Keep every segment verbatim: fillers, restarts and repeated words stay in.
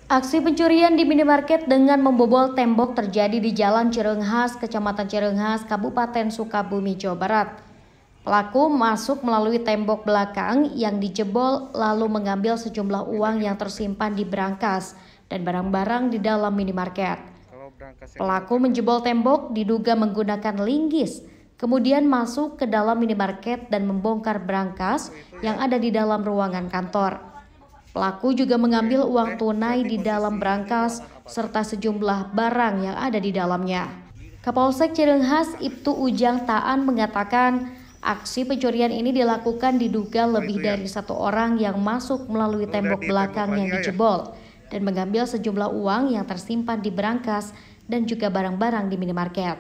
Aksi pencurian di minimarket dengan membobol tembok terjadi di Jalan Cireunghas, Kecamatan Cireunghas, Kabupaten Sukabumi, Jawa Barat. Pelaku masuk melalui tembok belakang yang dijebol lalu mengambil sejumlah uang yang tersimpan di brankas dan barang-barang di dalam minimarket. Pelaku menjebol tembok diduga menggunakan linggis, kemudian masuk ke dalam minimarket dan membongkar brankas yang ada di dalam ruangan kantor. Pelaku juga mengambil uang tunai di dalam brankas serta sejumlah barang yang ada di dalamnya. Kapolsek Cireunghas Ibtu Ujang Taan mengatakan aksi pencurian ini dilakukan diduga lebih dari satu orang yang masuk melalui tembok belakang yang dijebol dan mengambil sejumlah uang yang tersimpan di brankas dan juga barang-barang di minimarket.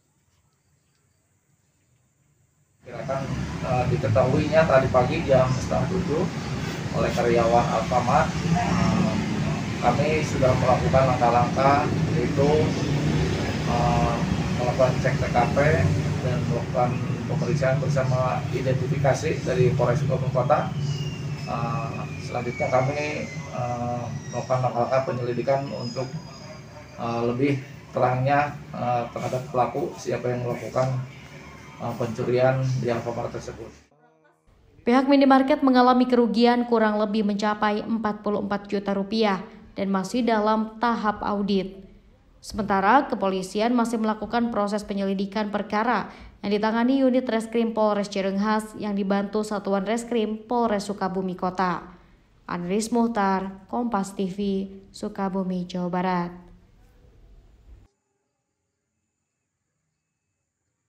Kirakan uh, diketahuinya tadi pagi jam setengah tujuh oleh karyawan Alfamart, uh, kami sudah melakukan langkah-langkah yaitu uh, melakukan cek T K P dan melakukan pemeriksaan bersama identifikasi dari Polres Sukabumi Kota. Uh, selanjutnya kami uh, melakukan langkah-langkah penyelidikan untuk uh, lebih terangnya uh, terhadap pelaku siapa yang melakukan uh, pencurian di Alfamart tersebut. Pihak minimarket mengalami kerugian kurang lebih mencapai empat puluh empat juta rupiah dan masih dalam tahap audit. Sementara kepolisian masih melakukan proses penyelidikan perkara yang ditangani unit Reskrim Polres Cireunghas yang dibantu Satuan Reskrim Polres Sukabumi Kota. Andris Muhtar, Kompas T V, Sukabumi, Jawa Barat.